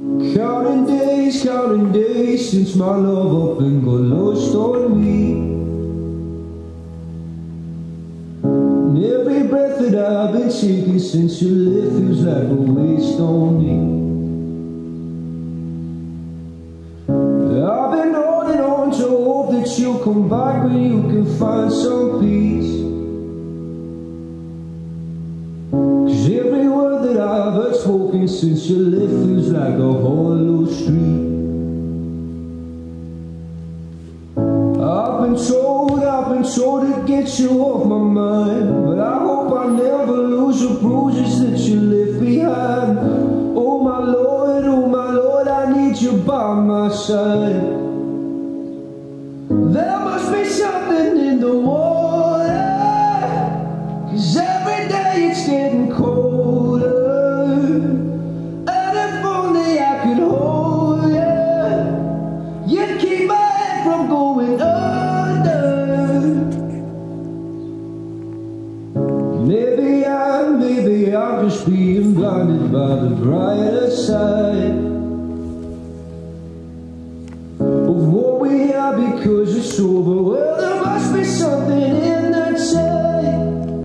Counting days since my love up and got lost on me. And every breath that I've been taking since you left feels like a waste on me. I've been holding on to hope that you'll come back when you can find some peace. 'Cause every word that I've heard spoken since you left feels like a hollow street. I've been told to get you off my mind, but I hope I never lose the bruises that you left behind. Oh my Lord, I need you by my side. There must be something in the water, 'cause every day it's getting colder. And if only I could hold you, you'd keep my head from going under. Maybe I'm just being blinded by the brighter side of what we are, because it's over. Well, there must be something in